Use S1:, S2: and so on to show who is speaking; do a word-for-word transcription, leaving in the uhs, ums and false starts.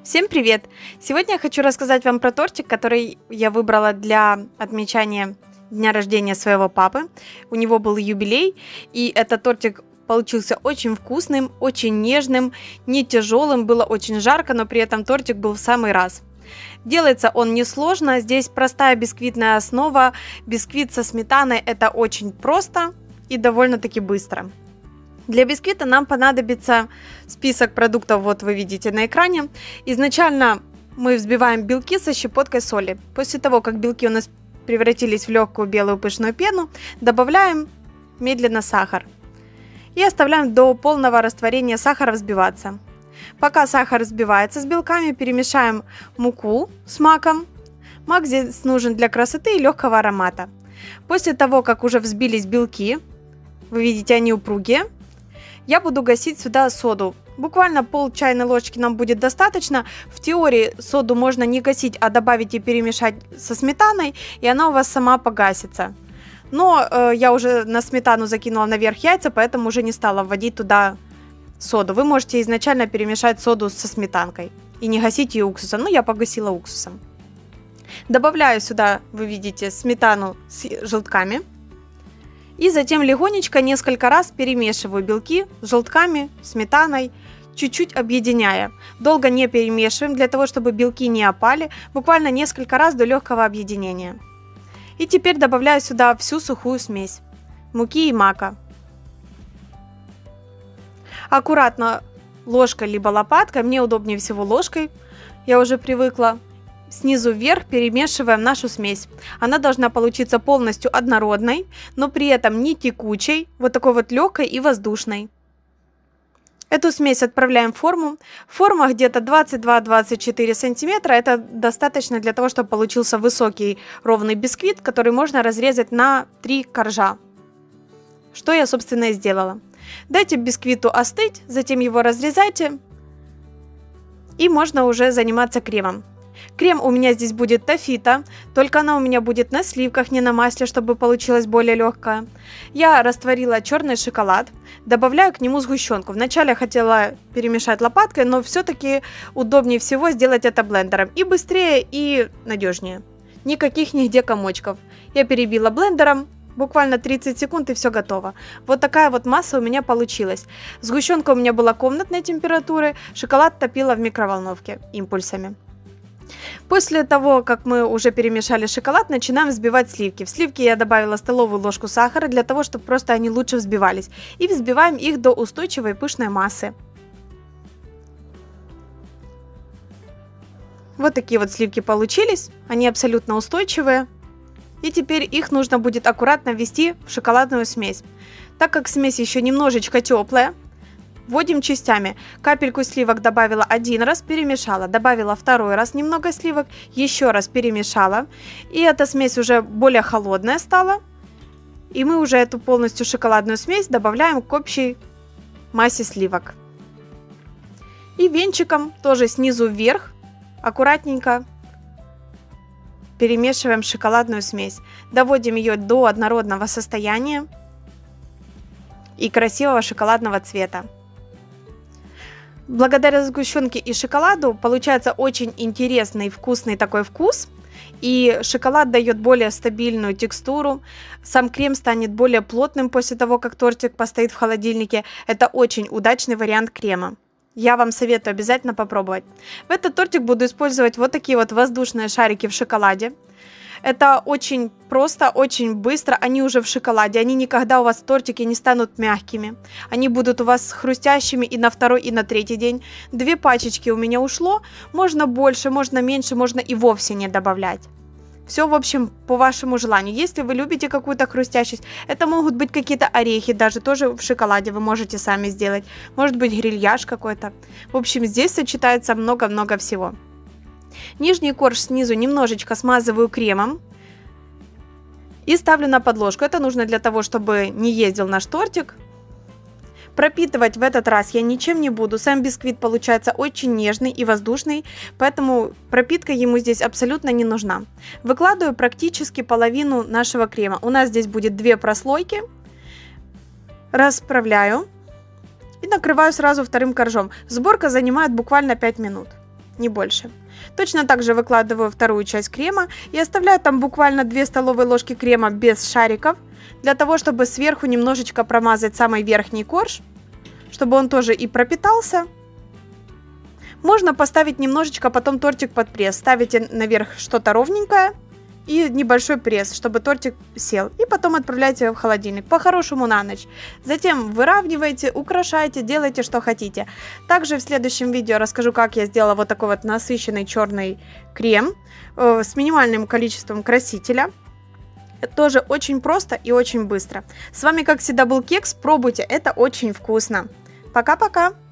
S1: Всем привет! Сегодня я хочу рассказать вам про тортик, который я выбрала для отмечания дня рождения своего папы. У него был юбилей, и этот тортик получился очень вкусным, очень нежным, не тяжелым, было очень жарко, но при этом тортик был в самый раз. Делается он несложно, здесь простая бисквитная основа, бисквит со сметаной, это очень просто и довольно-таки быстро. Для бисквита нам понадобится список продуктов, вот вы видите на экране. Изначально мы взбиваем белки со щепоткой соли. После того, как белки у нас превратились в легкую белую пышную пену, добавляем медленно сахар. И оставляем до полного растворения сахара взбиваться. Пока сахар взбивается с белками, перемешаем муку с маком. Мак здесь нужен для красоты и легкого аромата. После того, как уже взбились белки, вы видите, они упругие, я буду гасить сюда соду. Буквально пол чайной ложки нам будет достаточно. В теории соду можно не гасить, а добавить и перемешать со сметаной, и она у вас сама погасится. Но э, я уже на сметану закинула наверх яйца, поэтому уже не стала вводить туда соду. Вы можете изначально перемешать соду со сметанкой и не гасить ее уксусом. Ну, я погасила уксусом. Добавляю сюда, вы видите, сметану с желтками. И затем легонечко несколько раз перемешиваю белки с желтками, сметаной, чуть-чуть объединяя. Долго не перемешиваем, для того, чтобы белки не опали, буквально несколько раз до легкого объединения. И теперь добавляю сюда всю сухую смесь муки и мака. Аккуратно ложкой либо лопаткой, мне удобнее всего ложкой, я уже привыкла. Снизу вверх перемешиваем нашу смесь. Она должна получиться полностью однородной, но при этом не текучей, вот такой вот легкой и воздушной. Эту смесь отправляем в форму. Форма где-то двадцать два — двадцать четыре сантиметра. Это достаточно для того, чтобы получился высокий ровный бисквит, который можно разрезать на три коржа. Что я, собственно, и сделала. Дайте бисквиту остыть, затем его разрезайте, и можно уже заниматься кремом. Крем у меня здесь будет тафита, только она у меня будет на сливках, не на масле, чтобы получилось более легкое. Я растворила черный шоколад, добавляю к нему сгущенку. Вначале хотела перемешать лопаткой, но все-таки удобнее всего сделать это блендером. И быстрее, и надежнее. Никаких нигде комочков. Я перебила блендером, буквально тридцать секунд, и все готово. Вот такая вот масса у меня получилась. Сгущенка у меня была комнатной температуры, шоколад топила в микроволновке импульсами. После того, как мы уже перемешали шоколад, начинаем взбивать сливки. В сливки я добавила столовую ложку сахара, для того, чтобы просто они лучше взбивались. И взбиваем их до устойчивой пышной массы. Вот такие вот сливки получились. Они абсолютно устойчивые. И теперь их нужно будет аккуратно ввести в шоколадную смесь. Так как смесь еще немножечко теплая, вводим частями. Капельку сливок добавила один раз, перемешала. Добавила второй раз немного сливок, еще раз перемешала. И эта смесь уже более холодная стала. И мы уже эту полностью шоколадную смесь добавляем к общей массе сливок. И венчиком тоже снизу вверх аккуратненько перемешиваем шоколадную смесь. Доводим ее до однородного состояния и красивого шоколадного цвета. Благодаря сгущенке и шоколаду получается очень интересный, вкусный такой вкус. И шоколад дает более стабильную текстуру. Сам крем станет более плотным после того, как тортик постоит в холодильнике. Это очень удачный вариант крема. Я вам советую обязательно попробовать. В этот тортик буду использовать вот такие вот воздушные шарики в шоколаде. Это очень просто, очень быстро, они уже в шоколаде, они никогда у вас в тортике не станут мягкими. Они будут у вас хрустящими и на второй, и на третий день. Две пачечки у меня ушло, можно больше, можно меньше, можно и вовсе не добавлять. Все, в общем, по вашему желанию. Если вы любите какую-то хрустящесть, это могут быть какие-то орехи, даже тоже в шоколаде вы можете сами сделать. Может быть грильяж какой-то. В общем, здесь сочетается много-много всего. Нижний корж снизу немножечко смазываю кремом и ставлю на подложку. Это нужно для того, чтобы не ездил наш тортик. Пропитывать в этот раз я ничем не буду. Сам бисквит получается очень нежный и воздушный, поэтому пропитка ему здесь абсолютно не нужна. Выкладываю практически половину нашего крема. У нас здесь будет две прослойки. Расправляю и накрываю сразу вторым коржом. Сборка занимает буквально пять минут. не больше. Точно так же выкладываю вторую часть крема и оставляю там буквально две столовые ложки крема без шариков, для того, чтобы сверху немножечко промазать самый верхний корж, чтобы он тоже и пропитался. Можно поставить немножечко потом тортик под пресс. Ставите наверх что-то ровненькое и небольшой пресс, чтобы тортик сел. И потом отправляйте его в холодильник, по-хорошему на ночь. Затем выравнивайте, украшайте, делайте, что хотите. Также в следующем видео расскажу, как я сделала вот такой вот насыщенный черный крем э, с минимальным количеством красителя. Тоже очень просто и очень быстро. С вами, как всегда, был Кекс. Пробуйте, это очень вкусно. Пока-пока!